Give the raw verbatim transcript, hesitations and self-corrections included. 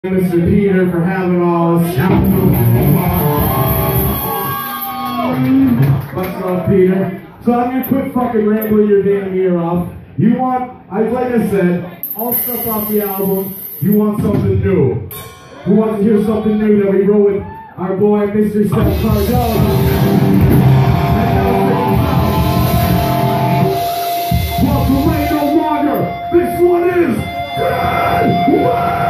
Mister Peter for having all us. Much love, Peter. So I'm gonna quit fucking rambling your damn ear off. You want, I like I said, all stuff off the album. You want something new. Who wants to hear something new that we wrote with our boy Mister Seth Cardone? Welcome, Ray No Longer. This one is Dead West.